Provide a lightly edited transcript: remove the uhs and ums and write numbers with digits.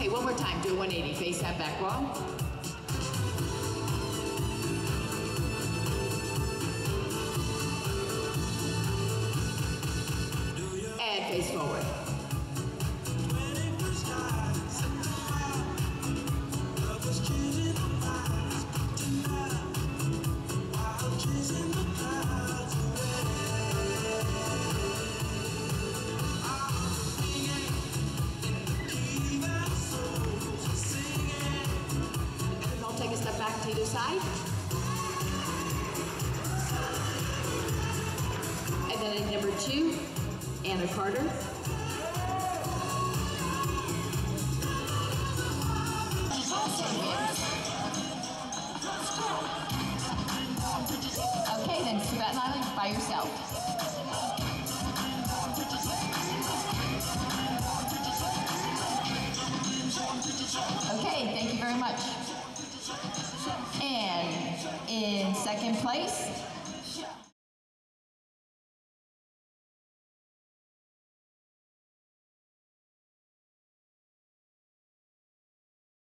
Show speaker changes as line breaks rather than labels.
Okay, one more time. Do a 180. Face that back wall. And face forward. Take a step back to either side. And then at number 2, Anna Carter. Okay, then Savannah Island by yourself. Okay, thank you very much. And in second place,